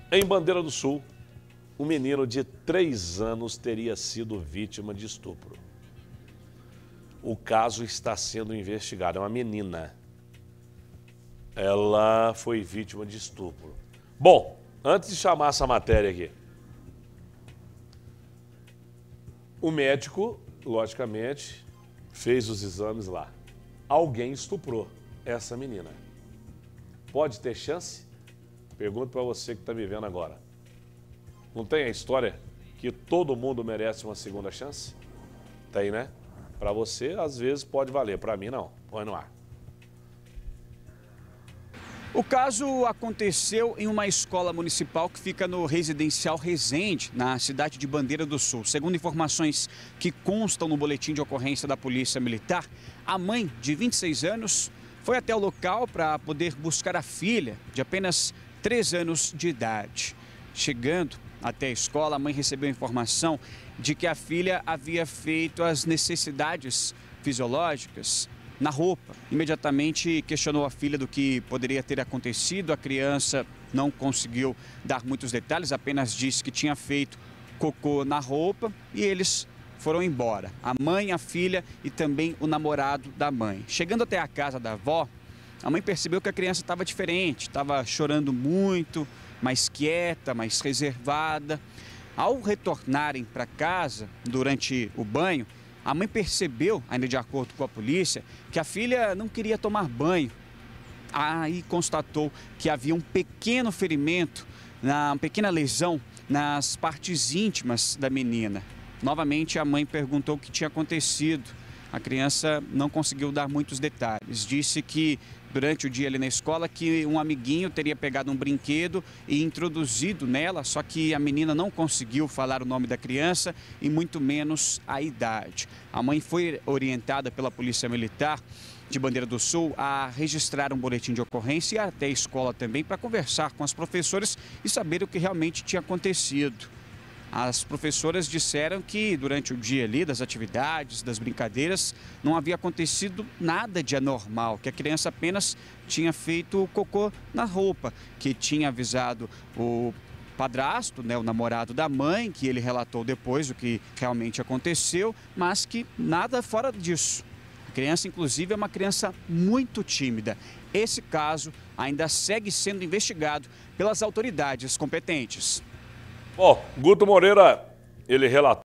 Em Bandeira do Sul, um menino de 3 anos teria sido vítima de estupro. O caso está sendo investigado. É uma menina. Ela foi vítima de estupro. Bom, antes de chamar essa matéria aqui, o médico, logicamente, fez os exames lá. Alguém estuprou essa menina. Pode ter chance? Pergunto para você que está me vendo agora. Não tem a história que todo mundo merece uma segunda chance? Tem, né? Para você, às vezes, pode valer. Para mim, não. Põe no ar. O caso aconteceu em uma escola municipal que fica no residencial Resende, na cidade de Bandeira do Sul. Segundo informações que constam no boletim de ocorrência da Polícia Militar, a mãe, de 26 anos, foi até o local para poder buscar a filha, de apenas 3 anos de idade. Chegando até a escola, a mãe recebeu informação de que a filha havia feito as necessidades fisiológicas na roupa. Imediatamente questionou a filha do que poderia ter acontecido. A criança não conseguiu dar muitos detalhes, apenas disse que tinha feito cocô na roupa e eles foram embora. A mãe, a filha e também o namorado da mãe. Chegando até a casa da avó, a mãe percebeu que a criança estava diferente, estava chorando muito, mais quieta, mais reservada. Ao retornarem para casa durante o banho, a mãe percebeu, ainda de acordo com a polícia, que a filha não queria tomar banho. Aí constatou que havia um pequeno ferimento, uma pequena lesão nas partes íntimas da menina. Novamente, a mãe perguntou o que tinha acontecido. A criança não conseguiu dar muitos detalhes. Disse que durante o dia ali na escola que um amiguinho teria pegado um brinquedo e introduzido nela, só que a menina não conseguiu falar o nome da criança e muito menos a idade. A mãe foi orientada pela Polícia Militar de Bandeira do Sul a registrar um boletim de ocorrência e até a escola também para conversar com as professoras e saber o que realmente tinha acontecido. As professoras disseram que durante o dia ali, das atividades, das brincadeiras, não havia acontecido nada de anormal, que a criança apenas tinha feito cocô na roupa, que tinha avisado o padrasto, né, o namorado da mãe, que ele relatou depois o que realmente aconteceu, mas que nada fora disso. A criança, inclusive, é uma criança muito tímida. Esse caso ainda segue sendo investigado pelas autoridades competentes. Bom, Guto Moreira, ele relatou